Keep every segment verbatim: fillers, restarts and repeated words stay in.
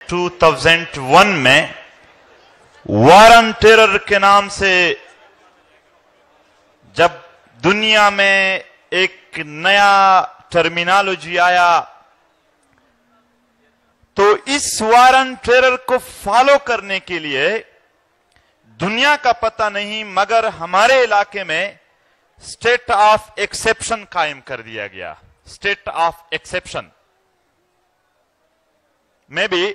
दो हज़ार एक में वार ऑन टेरर के नाम से जब दुनिया में एक नया टर्मिनोलॉजी आया, तो इस वार ऑन टेरर को फॉलो करने के लिए दुनिया का पता नहीं मगर हमारे इलाके में स्टेट ऑफ एक्सेप्शन कायम कर दिया गया। स्टेट ऑफ एक्सेप्शन में भी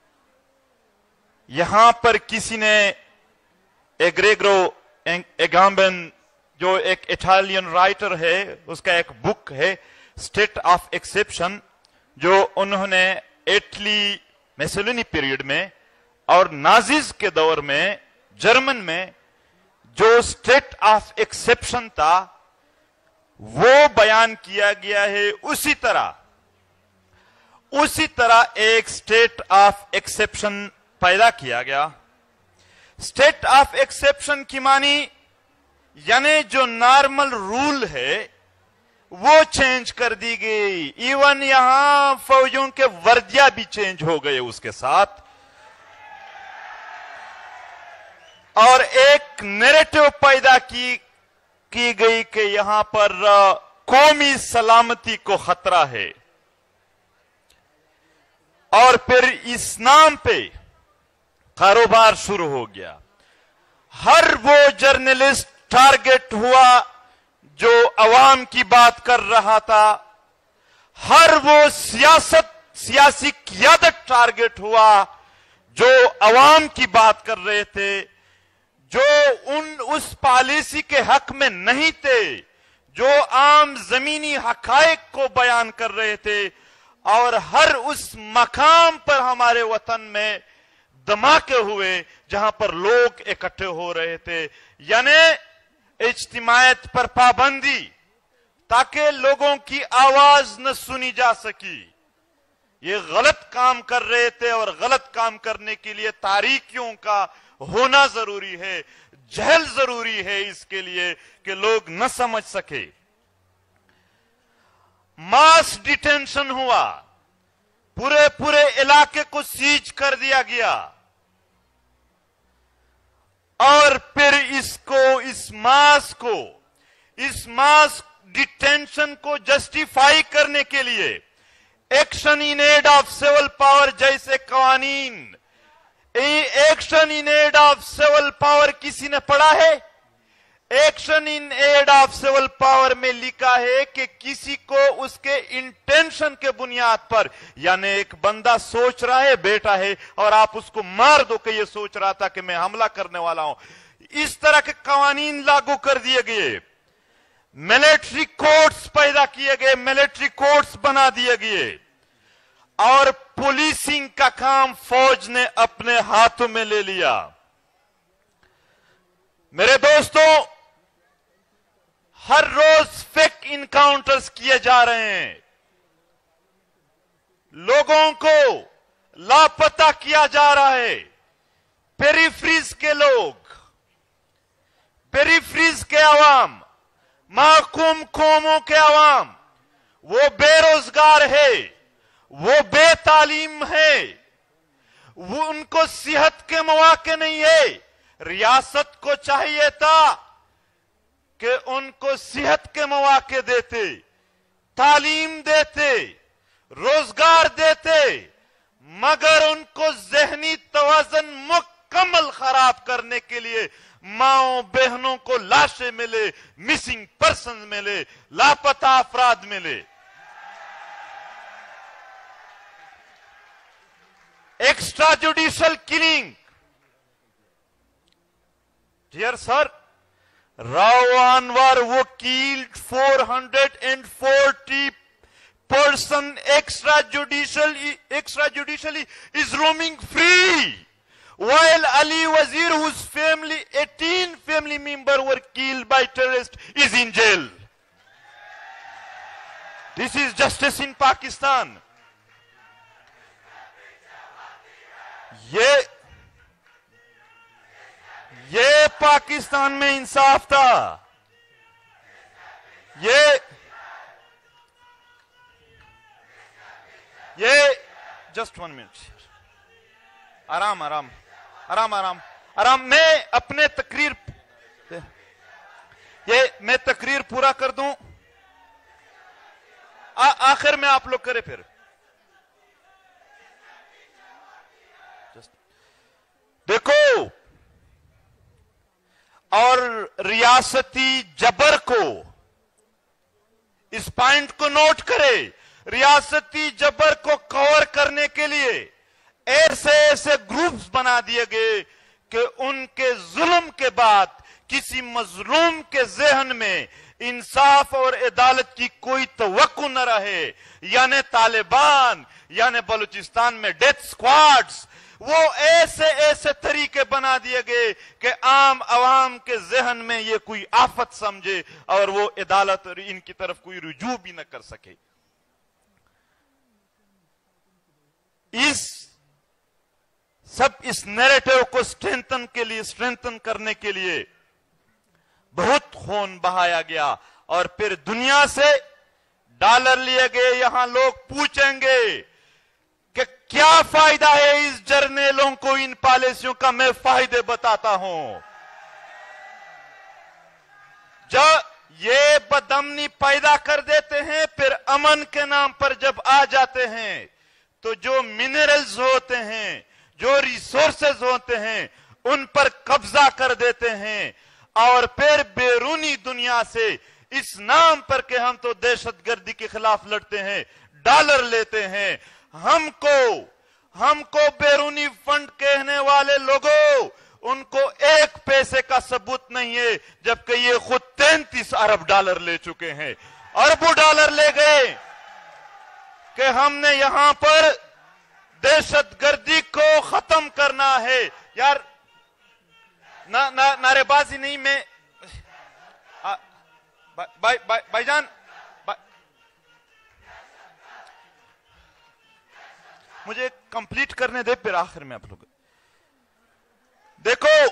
यहां पर किसी ने एग्रेगो एगाम्बन, जो एक इटालियन राइटर है, उसका एक बुक है स्टेट ऑफ एक्सेप्शन, जो उन्होंने इटली मेसेलिनी पीरियड में और नाजिज के दौर में जर्मन में जो स्टेट ऑफ एक्सेप्शन था वो बयान किया गया है। उसी तरह उसी तरह एक स्टेट ऑफ एक्सेप्शन पैदा किया गया। स्टेट ऑफ एक्सेप्शन की मानी यानी जो नॉर्मल रूल है वो चेंज कर दी गई। इवन यहां फौजियों के वर्दिया भी चेंज हो गए उसके साथ, और एक नैरेटिव पैदा की की गई कि यहां पर कौमी सलामती को खतरा है। और फिर इस नाम पे कारोबार शुरू हो गया। हर वो जर्नलिस्ट टारगेट हुआ जो अवाम की बात कर रहा था, हर वो सियासत सियासी क़ियादत टारगेट हुआ जो अवाम की बात कर रहे थे, जो उन उस पॉलिसी के हक में नहीं थे, जो आम जमीनी हकायक को बयान कर रहे थे। और हर उस मकाम पर हमारे वतन में धमाके हुए जहां पर लोग इकट्ठे हो रहे थे, यानी इज्तिमायत पर पाबंदी, ताकि लोगों की आवाज न सुनी जा सकी। ये गलत काम कर रहे थे और गलत काम करने के लिए तारीखियों का होना जरूरी है, जहल जरूरी है इसके लिए कि लोग न समझ सके। मास डिटेंशन हुआ, पूरे पूरे इलाके को सीज कर दिया गया, और फिर इसको इस मास को इस मास डिटेंशन को जस्टिफाई करने के लिए action in aid of civil power जैसे कवानीन, action in aid of civil power किसी ने पढ़ा है? Action in aid of civil power में लिखा है कि किसी को उसके इंटेंशन के बुनियाद पर, यानी एक बंदा सोच रहा है बेटा है और आप उसको मार दो कि ये सोच रहा था कि मैं हमला करने वाला हूं, इस तरह के कवानीन लागू कर दिए गए। मिलिट्री कोर्ट्स पैदा किए गए, मिलिट्री कोर्ट्स बना दिए गए, और पुलिसिंग का काम फौज ने अपने हाथों में ले लिया। मेरे दोस्तों, हर रोज फेक इनकाउंटर्स किए जा रहे हैं, लोगों को लापता किया जा रहा है। पेरिफ्रीज के लोग, पेरिफ्रीज के अवाम, महकूम कौमों के अवाम, वो बेरोजगार है, वो बेतालीम है, वो उनको सेहत के मौके नहीं है। रियासत को चाहिए था कि उनको सेहत के मौके देते, तालीम देते, रोजगार देते, मगर उनको जहनी तवाज़ुन मुकम्मल खराब करने के लिए माओ बहनों को लाशें मिले, मिसिंग पर्सन मिले, लापता अफराद मिले। Extrajudicial killing, dear sir, Rao Anwar who killed four hundred forty person extrajudicially, extrajudicially is roaming free, while Ali Wazir, whose family, eighteen family members were killed by terrorists, is in jail. This is justice in Pakistan. ये ये पाकिस्तान में इंसाफ था। ये ये just one minute आराम आराम आराम आराम आराम। मैं अपने तकरीर ये मैं तकरीर पूरा कर दूं, आ, आखिर में आप लोग करें फिर। देखो, और रियासती जबर को, इस पॉइंट को नोट करें, रियासती जबर को कवर करने के लिए ऐसे ऐसे ग्रुप्स बना दिए गए कि उनके जुल्म के बाद किसी मजलूम के जहन में इंसाफ और अदालत की कोई तवक्को न रहे। यानी तालिबान, यानी बलूचिस्तान में डेथ स्क्वाड्स, वो ऐसे ऐसे तरीके बना दिए गए कि आम आवाम के जहन में ये कोई आफत समझे और वो अदालत और इनकी तरफ कोई रुजू भी न कर सके। इस सब इस नैरेटिव को स्ट्रेंथन के लिए स्ट्रेंथन करने के लिए बहुत खून बहाया गया और फिर दुनिया से डॉलर लिए गए। यहां लोग पूछेंगे कि क्या फायदा है इस जर्नलों को, इन पॉलिसियों का। मैं फायदे बताता हूं। जब ये बदअमनी पैदा कर देते हैं, फिर अमन के नाम पर जब आ जाते हैं तो जो मिनरल्स होते हैं, जो रिसोर्सेज होते हैं, उन पर कब्जा कर देते हैं और फिर बैरूनी दुनिया से इस नाम पर कि हम तो दहशतगर्दी के खिलाफ लड़ते हैं, डॉलर लेते हैं। हमको हमको बैरूनी फंड कहने वाले लोगों, उनको एक पैसे का सबूत नहीं है, जबकि ये खुद तैंतीस अरब डॉलर ले चुके हैं। अरबों डॉलर ले गए कि हमने यहां पर दहशतगर्दी को खत्म करना है। यार ना ना नारेबाजी नहीं। मैं भाई भाई भाईजान बा, मुझे कंप्लीट करने दे, फिर आखिर में आप लोग देखो।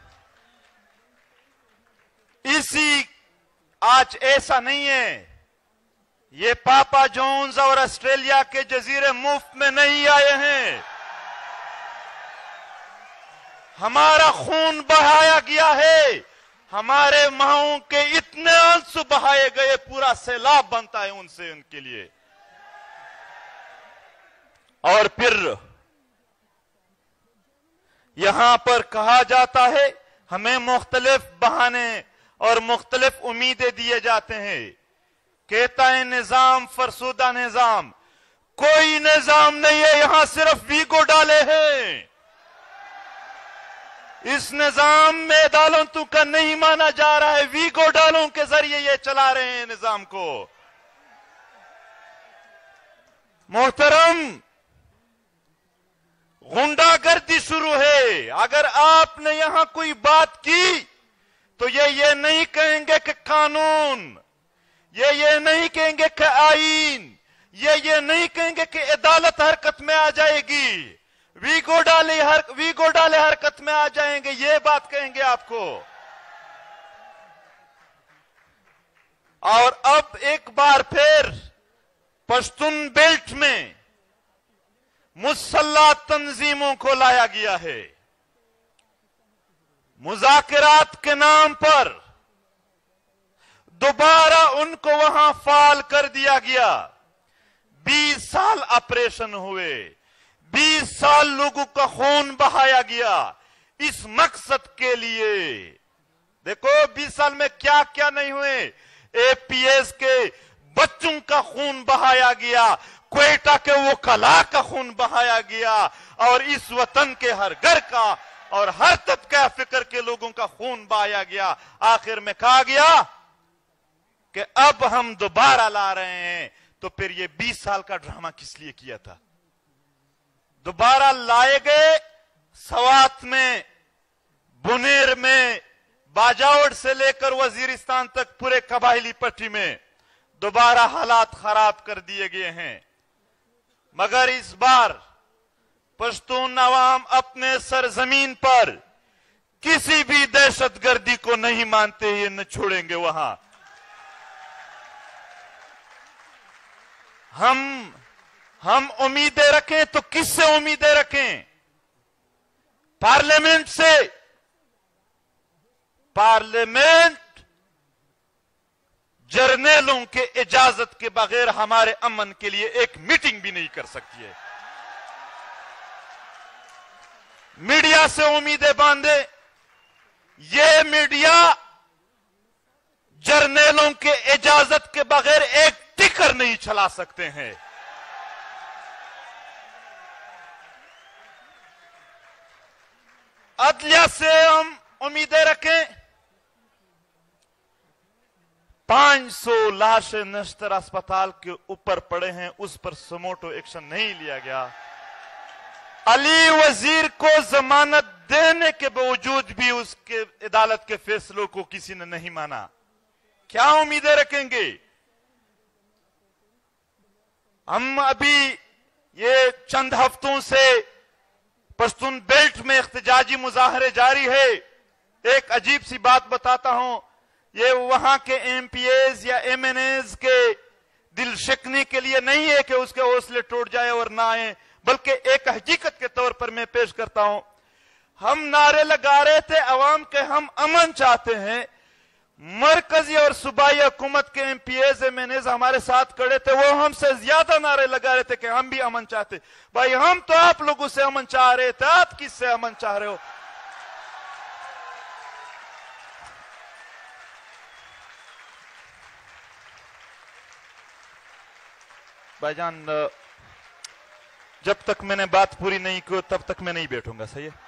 इसी आज ऐसा नहीं है, ये पापा जॉन्स और ऑस्ट्रेलिया के जजीरे मुफ्त में नहीं आए हैं। हमारा खून बहाया गया है, हमारे माओं के इतने आंसू बहाए गए, पूरा सैलाब बनता है उनसे, उनके लिए। और फिर यहां पर कहा जाता है, हमें मुख्तलिफ बहाने और मुख्तलिफ उम्मीदें दिए जाते हैं। कहता है निजाम फरसुदा निजाम। कोई निजाम नहीं है, यहां सिर्फ वीगो डाले हैं। इस निजाम में अदालतों का नहीं माना जा रहा है, वीगो डालों के जरिए ये चला रहे हैं निजाम को। मोहतरम, गुंडागर्दी शुरू है। अगर आपने यहां कोई बात की तो ये ये नहीं कहेंगे कि कानून, ये ये नहीं कहेंगे कि आईन, ये ये नहीं कहेंगे कि अदालत हरकत में आ जाएगी, वीगो डाले हर वीगो डाले हरकत में आ जाएंगे, ये बात कहेंगे आपको। और अब एक बार फिर पश्तून बेल्ट में मुसल्लह तंजीमों को लाया गया है। मुज़ाकिरात के नाम पर दोबारा उनको वहां फाल कर दिया गया। बीस साल ऑपरेशन हुए, बीस साल लोगों का खून बहाया गया इस मकसद के लिए। देखो बीस साल में क्या क्या नहीं हुए। एपीएस के बच्चों का खून बहाया गया, क्वेटा के वकला का खून बहाया गया, और इस वतन के हर घर का और हर तबका फिक्र के लोगों का खून बहाया गया। आखिर में कहा गया कि अब हम दोबारा ला रहे हैं। तो फिर ये बीस साल का ड्रामा किस लिए किया था? दोबारा लाए गए। सवात में, बुनेर में, बाजावड़ से लेकर वजीरिस्तान तक पूरे कबायली पट्टी में दोबारा हालात खराब कर दिए गए हैं। मगर इस बार पश्तून अवाम अपने सरजमीन पर किसी भी दहशतगर्दी को नहीं मानते, ये न छोड़ेंगे। वहां हम हम उम्मीदें रखें तो किससे उम्मीदें रखें? पार्लियामेंट से पार्लियामेंट जर्नैलों के इजाजत के बगैर हमारे अमन के लिए एक मीटिंग भी नहीं कर सकती है। मीडिया से उम्मीदें बांधे, ये मीडिया जर्नैलों के इजाजत के बगैर एक टिकर नहीं चला सकते हैं। अदलिया से हम उम्मीदें रखें। पांच सौ लाशें नश्तर अस्पताल के ऊपर पड़े हैं, उस पर सुमोटो एक्शन नहीं लिया गया। अली वजीर को जमानत देने के बावजूद भी उसके अदालत के फैसलों को किसी ने नहीं माना। क्या उम्मीदें रखेंगे? हम अभी ये चंद हफ्तों से पश्तून बेल्ट में इख्तिजाजी मुजाहरे जारी है। एक अजीब सी बात बताता हूं, ये वहां के एमपीएस या एमएनएस के दिल शिकने के लिए नहीं है कि उसके हौसले टूट जाए और ना आए, बल्कि एक हकीकत के तौर पर मैं पेश करता हूं। हम नारे लगा रहे थे अवाम के, हम अमन चाहते हैं। मरकजी और सूबाई हुकूमत के एमपीएस एमएनएस हमारे साथ खड़े थे, वो हमसे ज्यादा नारे लगा रहे थे कि हम भी अमन चाहते। भाई हम तो आप लोगों से अमन चाह रहे थे, आप किससे अमन चाह रहे हो? भाईजान, जब तक मैंने बात पूरी नहीं की तब तक मैं नहीं बैठूंगा, सही है?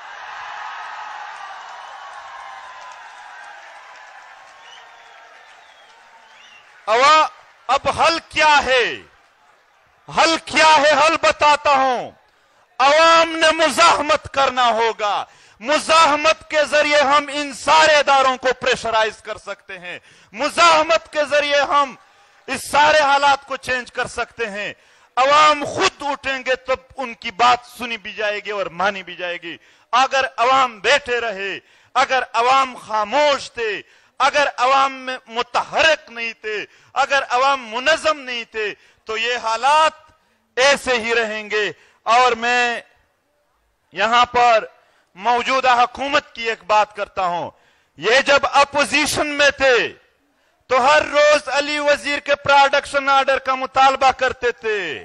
अवा अब हल क्या है? हल क्या है? हल बताता हूं। अवाम ने मुजाहमत करना होगा। मुजाहमत के जरिए हम इन सारे इदारों को प्रेशराइज कर सकते हैं। मुजाहमत के जरिए हम इस सारे हालात को चेंज कर सकते हैं। अवाम खुद उठेंगे तो उनकी बात सुनी भी जाएगी और मानी भी जाएगी। अगर अवाम बैठे रहे, अगर अवाम खामोश थे, अगर अवाम में मुतहरक नहीं थे, अगर अवाम मुनज़्ज़म नहीं थे, तो ये हालात ऐसे ही रहेंगे। और मैं यहां पर मौजूदा हुकूमत की एक बात करता हूं। ये जब अपोजिशन में थे तो हर रोज अली वजीर के प्रोडक्शन ऑर्डर का मुतालबा करते थे।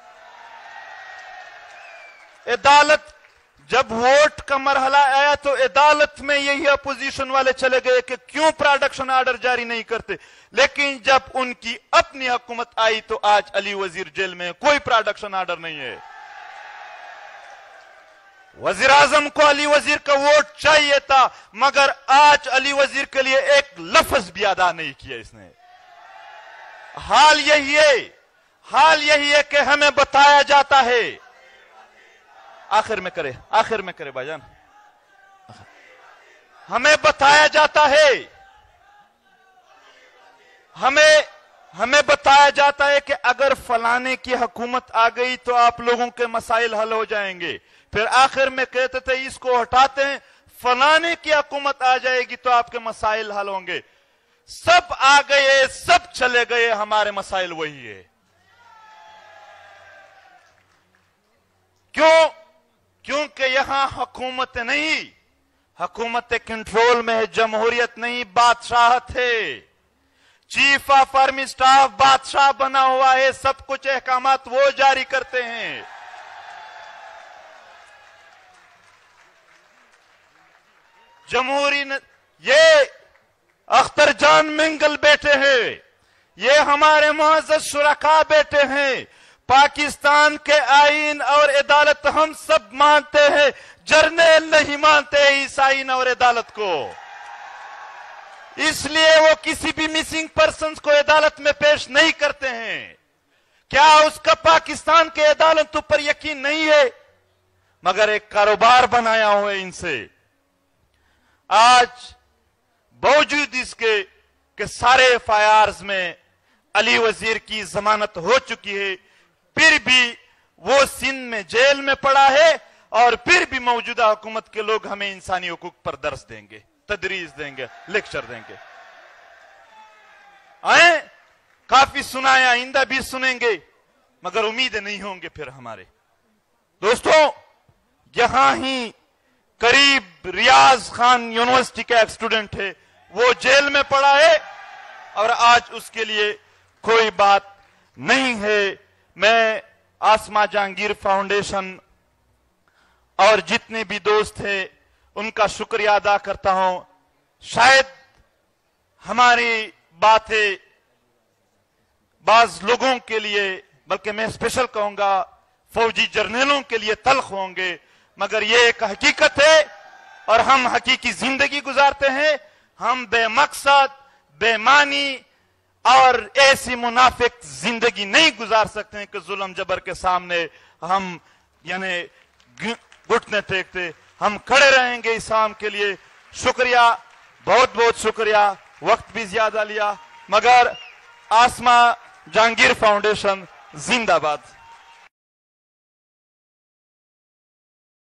अदालत जब वोट का मरहला आया तो अदालत में यही अपोजिशन वाले चले गए कि क्यों प्रोडक्शन ऑर्डर जारी नहीं करते। लेकिन जब उनकी अपनी हुकूमत आई तो आज अली वजीर जेल में, कोई प्रोडक्शन ऑर्डर नहीं है। वजीर आजम को अली वजीर का वोट चाहिए था, मगर आज अली वजीर के लिए एक लफ्ज भी अदा नहीं किया इसने। हाल यही है, हाल यही है कि हमें बताया जाता है, आखिर में करे, आखिर में करे भाईजान, हमें बताया जाता है, हमें हमें बताया जाता है कि अगर फलाने की हुकूमत आ गई तो आप लोगों के मसाइल हल हो जाएंगे। फिर आखिर में कहते थे इसको हटाते हैं, फलाने की हुकूमत आ जाएगी तो आपके मसाइल हल होंगे। सब आ गए, सब चले गए, हमारे मसाइल वही है। क्यों? क्योंकि यहां हुकूमत नहीं, हुकूमत कंट्रोल में है, जमहूरियत नहीं, बादशाहत है। चीफ ऑफ आर्मी स्टाफ बादशाह बना हुआ है, सब कुछ अहकामात वो जारी करते हैं। जमहूरी न, ये अख्तर जान मिंगल बैठे हैं, ये हमारे मुअज़्ज़ज़ शुरका बैठे हैं। पाकिस्तान के आईन और अदालत हम सब मानते हैं, जर्नैल नहीं मानते इस आईन और अदालत को। इसलिए वो किसी भी मिसिंग पर्सन्स को अदालत में पेश नहीं करते हैं। क्या उसका पाकिस्तान के अदालतों पर यकीन नहीं है? मगर एक कारोबार बनाया हुआ है इनसे। आज बावजूद इसके कि सारे एफ आई आर्स में अली वजीर की जमानत हो चुकी है, फिर भी वो सिंध में जेल में पड़ा है और फिर भी मौजूदा हुकूमत के लोग हमें इंसानी हुकूक पर दर्स देंगे, तदरीस देंगे, लेक्चर देंगे। आए काफी सुनाया, आइंदा भी सुनेंगे, मगर उम्मीदें नहीं होंगे फिर हमारे। दोस्तों, यहां ही करीब रियाज खान यूनिवर्सिटी का एक स्टूडेंट है, वो जेल में पड़ा है और आज उसके लिए कोई बात नहीं है। मैं आसमा जहांगीर फाउंडेशन और जितने भी दोस्त हैं उनका शुक्रिया अदा करता हूं। शायद हमारी बातें बाज लोगों के लिए, बल्कि मैं स्पेशल कहूंगा फौजी जर्नलों के लिए तल्ख होंगे, मगर यह एक हकीकत है और हम हकीकी जिंदगी गुजारते हैं। हम बेमकसद, बेमानी और ऐसी मुनाफिक जिंदगी नहीं गुजार सकते हैं कि जुल्म जबर के सामने हम यानी घुटने टेकते। हम खड़े रहेंगे इस्लाम के लिए। शुक्रिया, बहुत बहुत शुक्रिया। वक्त भी ज्यादा लिया, मगर आसमा जहांगीर फाउंडेशन जिंदाबाद।